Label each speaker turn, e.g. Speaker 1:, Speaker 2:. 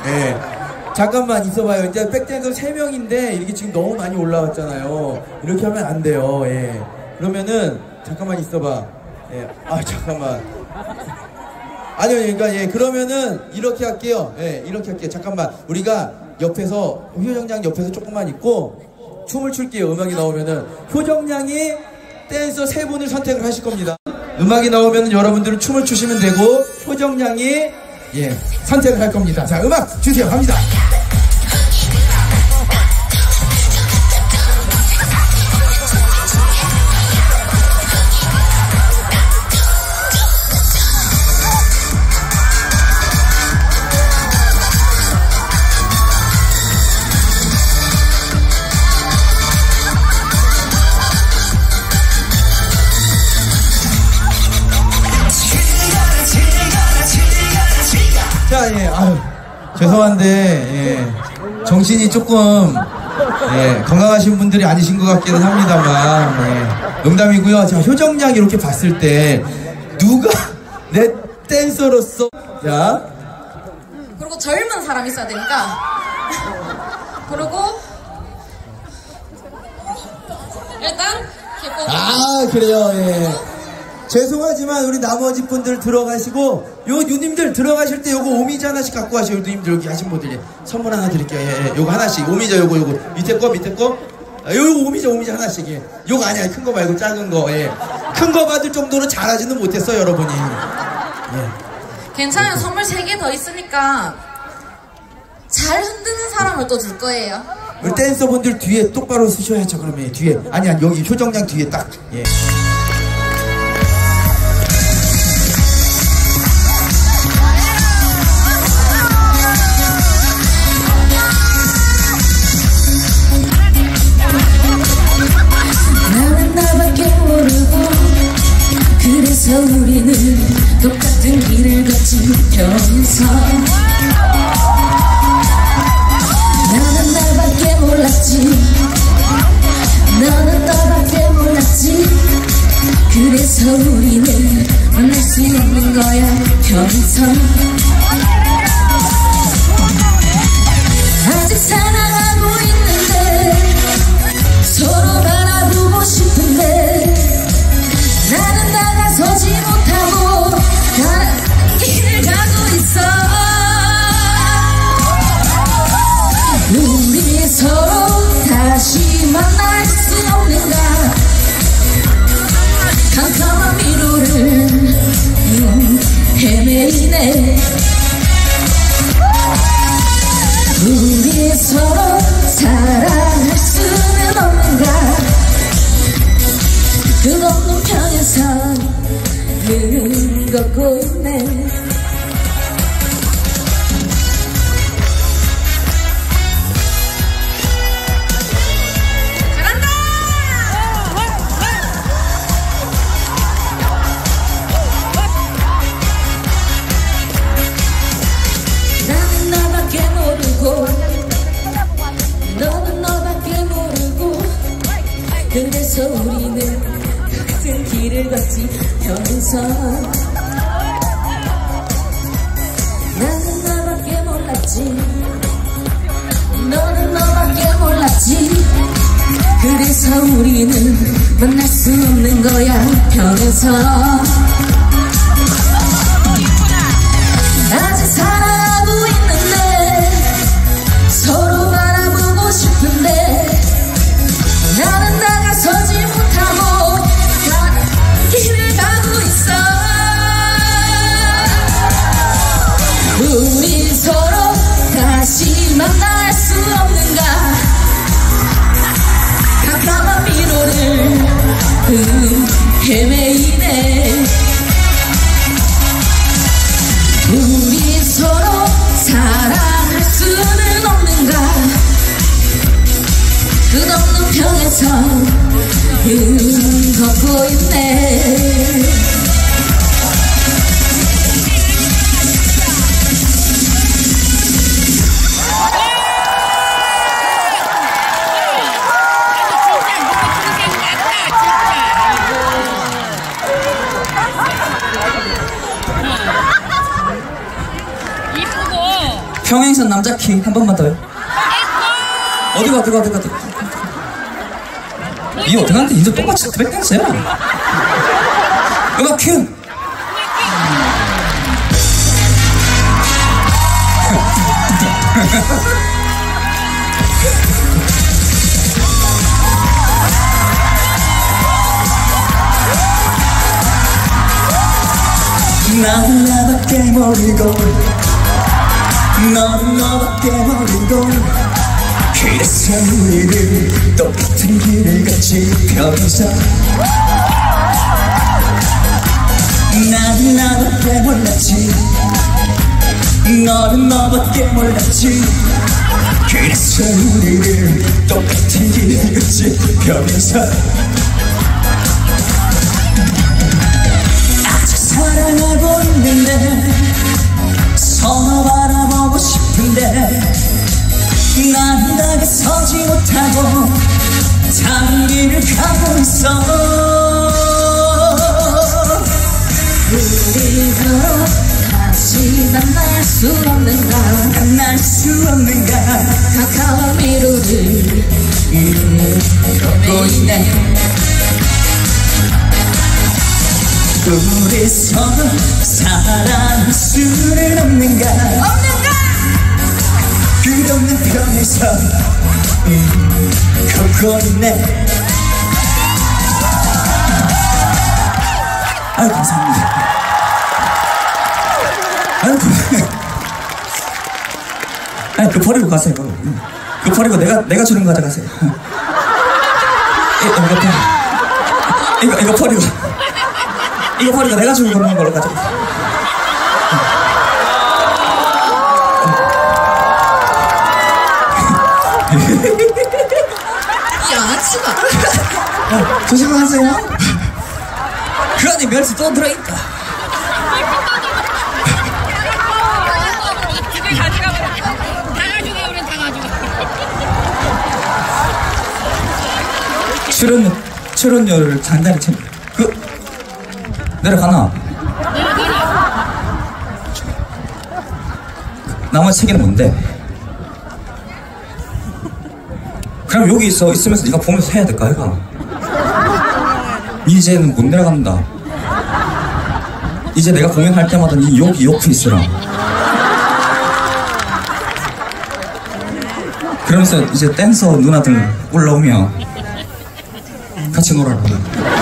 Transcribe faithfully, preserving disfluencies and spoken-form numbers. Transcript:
Speaker 1: 예. 잠깐만 있어봐요. 이제 백댄서 세 명인데 이렇게 지금 너무 많이 올라왔잖아요. 이렇게 하면 안 돼요. 예. 그러면은 잠깐만 있어봐. 예. 아 잠깐만. 아니요, 그러니까 예. 그러면은 이렇게 할게요. 예. 이렇게 할게요. 잠깐만. 우리가 옆에서 효정양 옆에서 조금만 있고 춤을 출게요. 음악이 나오면은 효정양이 댄서 세 분을 선택을 하실 겁니다. 음악이 나오면은 여러분들은 춤을 추시면 되고 효정양이 예 선택을 할 겁니다. 자, 음악 주세요. 갑니다. 자, 예, 아유, 죄송한데, 예, 정신이 조금, 예, 건강하신 분들이 아니신 것 같기는 합니다만, 예, 농담이고요. 자, 효정양 이렇게 봤을 때, 누가 내 댄서로서, 자.
Speaker 2: 그리고 젊은 사람이 있어야 되니까, 그리고, 일단, 기본.
Speaker 1: 아, 그래요, 예. 죄송하지만 우리 나머지 분들 들어가시고 요 누님들 들어가실 때 요거 오미자 하나씩 갖고 가시요. 누님들 여기 하신 분들 선물 하나 드릴게요. 예, 예. 요거 하나씩 오미자 요거 요거 밑에 거 밑에 거 아, 요거 오미자 오미자 하나씩. 예. 요거 아니야. 큰 거 말고 작은 거. 예. 큰 거 받을 정도로 잘하지는 못했어 여러분이. 예.
Speaker 2: 괜찮아요. 선물 세 개 더 있으니까 잘 흔드는 사람을 또 줄 거예요.
Speaker 1: 우리 댄서분들 뒤에 똑바로 서셔야죠. 그러면 뒤에 아니야 여기 효정양 뒤에 딱. 예.
Speaker 3: 그래서 우리는 똑같은 길을 걷지면서 나는 나밖에 몰랐지 너는 너밖에 몰랐지 그래서 우리는 만날 수 없는 거야 평생 아직 사랑하고 있는데 서로 바라보고 싶은데 나는 다가서지 못하고 다른 길을 가고 있어 우리 서로 다시 만날 수 없는가 캄캄한 미로를 음, 헤매이네 우리 서로 사랑할 수는 없는가 끝없는 편에서 흐름 걷고 있네
Speaker 2: 잘한다!
Speaker 3: 나는 너밖에 모르고 너는 너밖에 모르고 그래서 우리는 같은 길을 걷지면서 나는 너밖에 몰랐지 너는 너밖에 몰랐지 그래서 우리는 만날 수 없는 거야 편에서 아직 사랑하고 있는데 서로 바라보고 싶은데 나는 나가서지 못하고 다른 길을 가고 있어 우리 서로 다시 만날 수 없는가 캄캄한 미로를 음, 헤매이네 우리 서로 사랑할 수는 없는가 끝없는 평에서 음, 걷고 있네
Speaker 4: 이쁘고 평행선 남자 키 한 번만 더요. 어디가 어디가 어디가 어디가. 이 어떡한데 이제 똑같이 백댄스야. 음악 큐. 난 나밖에 모르고 넌 너밖에 모르고 그래서 우리를 똑같은 길을 같이 펴면서 난 나밖에 몰랐지 너는 너밖에 몰랐지 그래서 우리를 똑같은 길을 같이 펴면서 사랑하고 있는데 서로 바라보고 싶은데 난 다가서지 못하고 다른 길을 가고 있어.
Speaker 3: 우리 서로 다시 만날 수 없는가
Speaker 4: 만날 수 없는가
Speaker 3: 가까운 미로를
Speaker 4: 걷고 있네. 우리 서로 사랑할 수는 없는가
Speaker 3: 없는가
Speaker 4: 끝없는 편에서 음, 걷고 있네. 아유 감사합니다. 아유 그, 아니 그 버리고 가세요. 그 버리고 내가 내가 주는 거 가져가세요. 이, 이거 이거 이거 버리고 이거 버리고 내가 주는 걸로 가져가세요.
Speaker 2: 양아치가.
Speaker 4: 어, 조심하세요. 그 안에 멸치 또 들어있다.
Speaker 5: 집에 가져가 버려. 다 가져가 버려. 다 가져가.
Speaker 4: 출연료 출연료를 잔잔히 챙겨. 그 내려가나? 나머지 세 개는 뭔데? 그럼 여기 있어 있으면서 네가 보면서 해야 될까 해가. 이제는 못 내려간다. 이제 내가 공연할 때마다 네 여기 옆에 있으라. 그러면서 이제 댄서 누나들 올라오면 같이 놀아라.